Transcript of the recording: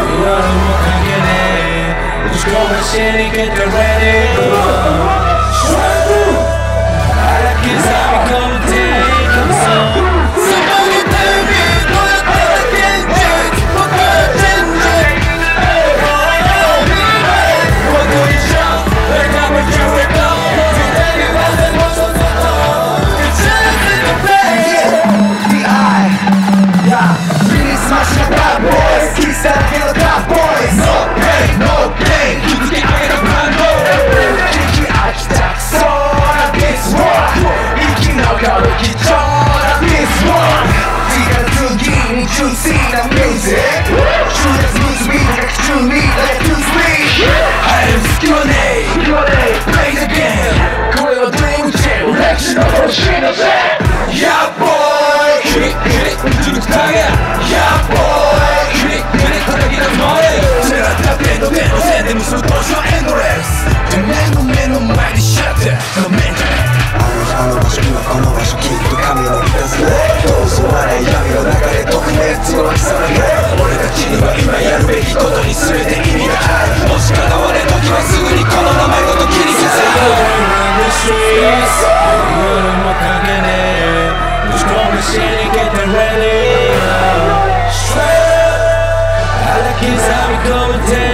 Just go and shit and get the ready. I like kids how we come to take them some. Somebody tell me what I can do. What I can do. What do you show? Like I'm a Joey Blow. Today you have the most of the all. The chance in the face. The eye. Yeah. Really smash the bad boys. Kiss that kill the bad boys. No pain, no pain. To see the music, shoot us lose me, to me, like to sleep. I am Skillone, play the game. これはドリームチェン、歴史の星のせい。Yeah boy, クリックリック、ジュルクタゲ。Yeah boy, クリックリック、叩き出すモデル。狙ったペンの電の線で結ぶ投資はエンドレス。てめえの目の前にシャッター、このメンタル。あの場所、今この場所、きっと神のいたずら。どうぞ笑い闇の中で特別の秋さらけ。俺たちには今やるべきことに全て意味がある。もしかがわれ時はすぐにこの名前ごと切り刻む。 夜もかけねえ。Just go and shit and get the ready. I like kids how we come and take.